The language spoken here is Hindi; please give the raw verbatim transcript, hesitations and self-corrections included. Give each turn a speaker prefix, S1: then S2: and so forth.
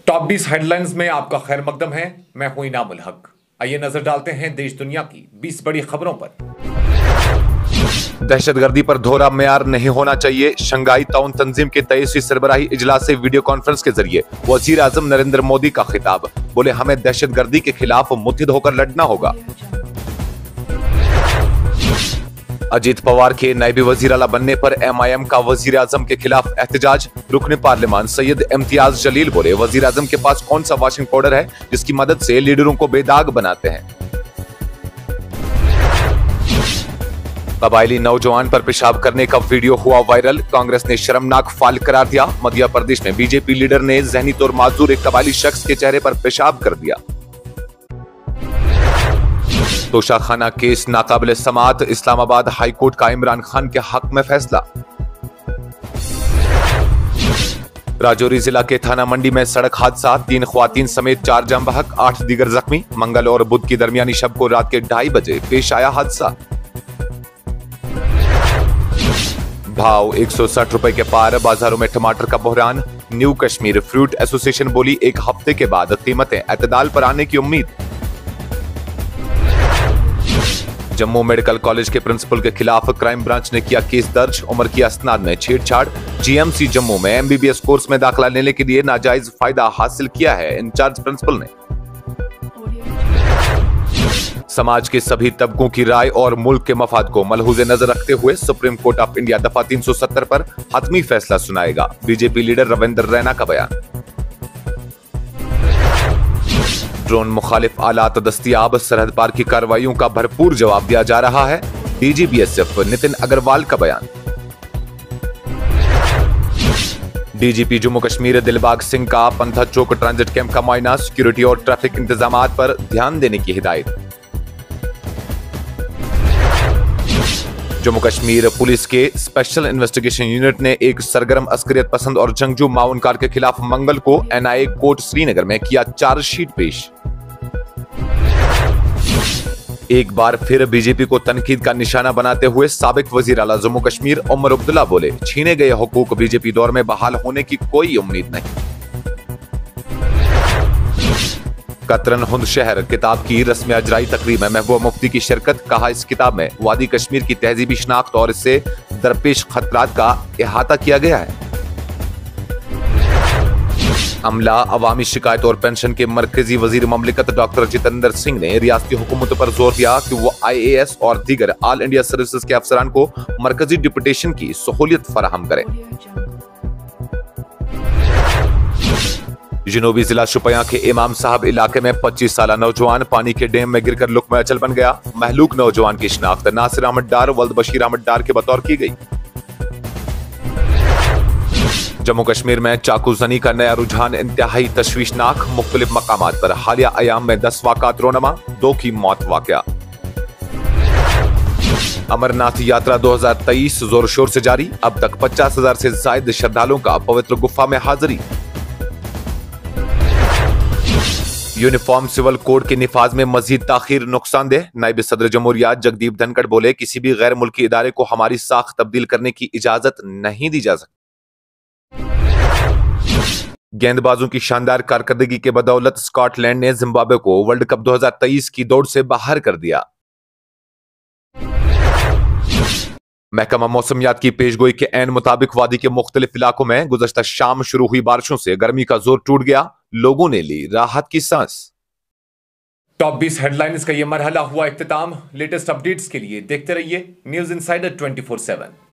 S1: टॉप बीस हेडलाइंस में आपका खैर मकदम है। मैं हूं इनामुल हक। आइए नजर डालते हैं देश दुनिया की बीस बड़ी खबरों पर।
S2: दहशतगर्दी पर दोहरा मेयार नहीं होना चाहिए। शंघाई ताउन तंजीम के तेईसवीं सरबराही इजलास से वीडियो कॉन्फ्रेंस के जरिए वजीर आजम नरेंद्र मोदी का खिताब। बोले, हमें दहशतगर्दी के खिलाफ मुत्तहिद होकर लड़ना होगा। अजीत पवार के नायबी वजीर आला बनने पर एम आई एम का वजीर आजम के खिलाफ एहतजाज। रुकने पार्लियामान सैयद इम्तियाज जलील बोले, वजीर आजम के पास कौन सा वॉशिंग पाउडर है जिसकी मदद से लीडरों को बेदाग बनाते हैं। कबायली नौजवान पर पेशाब करने का वीडियो हुआ वायरल। कांग्रेस ने शर्मनाक फाल करार दिया। मध्य प्रदेश में बीजेपी लीडर ने जहनी तौर माजूर एक कबायली शख्स के चेहरे पर पेशाब कर दिया। तोशाखाना केस नाकाबिले समात। इस्लामाबाद हाई कोर्ट का इमरान खान के हक में फैसला। राजौरी जिला के थाना मंडी में सड़क हादसा। तीन ख्वातीन समेत चार जाम बहक, आठ दीगर जख्मी। मंगल और बुध की दरमियानी शब को रात के ढाई बजे पेश आया हादसा। भाव एक सौ साठ रुपए के पार। बाजारों में टमाटर का बहरान। न्यू कश्मीर फ्रूट एसोसिएशन बोली, एक हफ्ते के बाद कीमतें एतदाल पर आने की उम्मीद। जम्मू मेडिकल कॉलेज के प्रिंसिपल के खिलाफ क्राइम ब्रांच ने किया केस दर्ज। उम्र की असनाद में छेड़छाड़। जी एम सी जम्मू में M B B S course में दाखिला लेने के लिए नाजायज फायदा हासिल किया है, इंचार्ज प्रिंसिपल ने। समाज के सभी तबकों की राय और मुल्क के मफाद को मलहूज़े नजर रखते हुए सुप्रीम कोर्ट ऑफ इंडिया दफा तीन सौ सत्तर पर हतमी फैसला सुनाएगा। बीजेपी लीडर रविंदर रैना का बयान। ड्रोन मुखालिफ आलात दस्तियाब। सरहद पार की कार्रवाइयों का भरपूर जवाब दिया जा रहा है। D G B S F Nitin Agrawal का बयान। D G P Jammu Kashmir Dilbag Singh का पंथा चौक ट्रांजिट कैंप का मुआयना। सिक्योरिटी और ट्रैफिक इंतजामात पर ध्यान देने की हिदायत। जम्मू कश्मीर पुलिस के स्पेशल इन्वेस्टिगेशन यूनिट ने एक सरगर्म अस्करियत पसंद और जंगजू माउनकार के खिलाफ मंगल को N I A court Srinagar में किया चार्जशीट पेश। एक बार फिर बीजेपी को तनकीद का निशाना बनाते हुए साबिक वजीर आला जम्मू कश्मीर उमर अब्दुल्ला बोले, छीने गए हुकूक बीजेपी दौर में बहाल होने की कोई उम्मीद नहीं। कतरन हुंद शहर किताब की रस्म अजराई तकरीब में महबूबा मुफ्ती की शिरकत। कहा, इस किताब में वादी कश्मीर की तहजीबी शनाख्त और इससे दरपेश खतरात का इहाता किया गया है। अमला, अवामी शिकायत और पेंशन के मरकजी वजीर ममलिकत डॉक्टर जितेंद्र सिंह ने रियासती हुकूमत पर जोर दिया कि वो आई ए एस और दीगर ऑल इंडिया सर्विसेज के अफसरान को मरकजी डिप्यूटेशन की सहूलियत फराहम करें। जनूबी जिला शुपियां के इमाम साहब इलाके में पच्चीस साल नौजवान पानी के डैम में गिरकर लुक में अचल बन गया। महलूक नौजवान की शिनाख्त नासिर अहमद डार वल्द बशीर अहमद डार के बतौर की गई। जम्मू कश्मीर में चाकू जनी का नया रुझान इंतहाई तशवीशनाक। मुख्तलिफ मकामात पर हालिया अयाम में दस वाक़ात रोनमा, दो की मौत वाक़या। अमरनाथ यात्रा दो हजार तेईस जोर शोर से जारी। अब तक पचास हजार से ज्यादा श्रद्धालुओं का पवित्र गुफा में हाजिरी। यूनिफॉर्म सिविल कोड के निफाज में मजीद ताखीर नुकसानदेह। नायब सदर जमहूरियत जगदीप धनखड़ बोले, किसी भी गैर मुल्की इदारे को हमारी साख तब्दील करने की इजाजत नहीं दी जा सकती। गेंदबाजों की शानदार कारकर्दगी के बदौलत स्कॉटलैंड ने जिम्बाब्वे को वर्ल्ड कप दो हजार तेईस की दौड़ से बाहर कर दिया। महकमा मौसमियात की पेशगोई के एन मुताबिक वादी के मुख्तलिफ इलाकों में गुज़श्ता शाम शुरू हुई बारिशों से गर्मी का जोर टूट गया। लोगों ने ली राहत की सांस।
S1: टॉप बीस हेडलाइंस का यह मरहला हुआ इख्तिताम। लेटेस्ट अपडेट्स के लिए देखते रहिए news insider twenty four seven.